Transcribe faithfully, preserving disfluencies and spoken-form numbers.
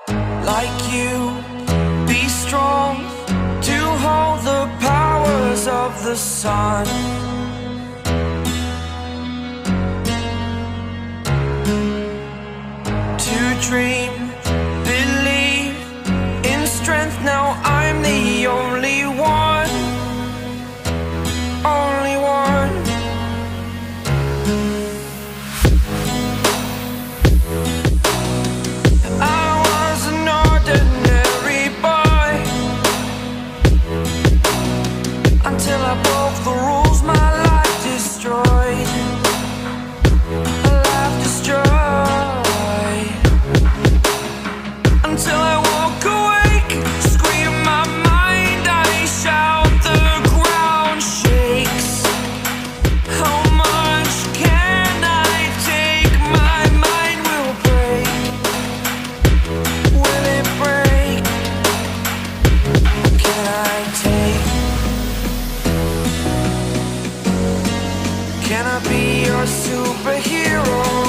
like you, be strong to hold the powers of the sun. To dream, believe in strength, now I'm the only one, only one. I was an ordinary boy until I broke the rules, my life destroyed, a life destroyed. Until I walk awake, scream my mind, I shout, the ground shakes. How much can I take? My mind will break. Will it break? Can I take? Can I be your superhero?